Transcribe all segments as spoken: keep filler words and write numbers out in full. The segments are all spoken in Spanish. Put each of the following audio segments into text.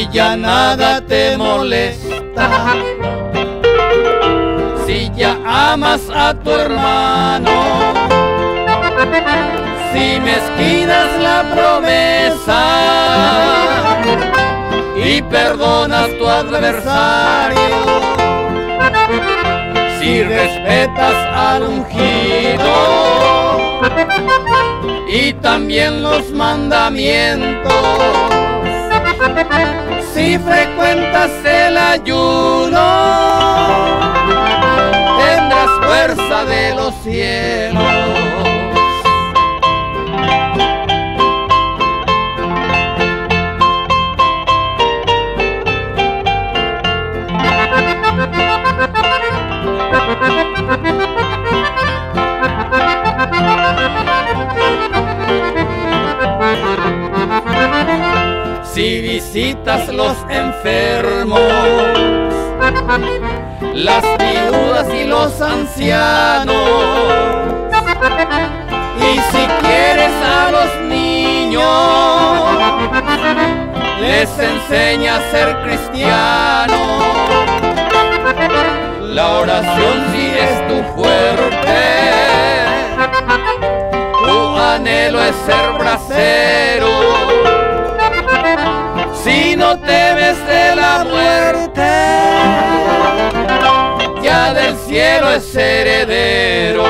ya nada te molesta, si ya amas a tu hermano, si mezquinas la promesa y perdonas tu adversario, si respetas al ungido y también los mandamientos, si frecuentas el ayuno, tendrás fuerza de los cielos. Si visitas los enfermos, las viudas y los ancianos, y si quieres a los niños, les enseña a ser cristianos. La oración sí es tu fuerte, tu anhelo es ser bracero. Si no temes de la muerte, ya del cielo es heredero.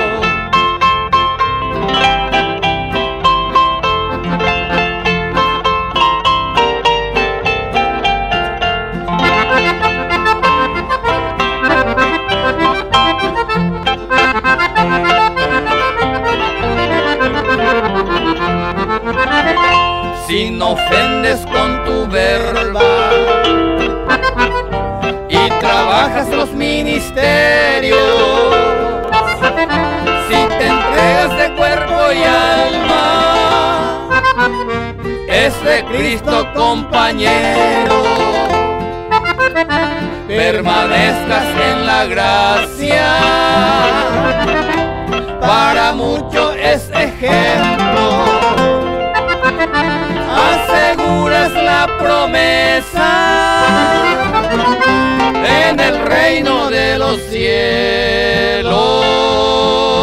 Si no ofendes con tu verba y trabajas los ministerios, si te entregas de cuerpo y alma, es de Cristo compañero. Permanezcas en la gracia, para mucho es ejemplo. Aseguras la promesa en el reino de los cielos.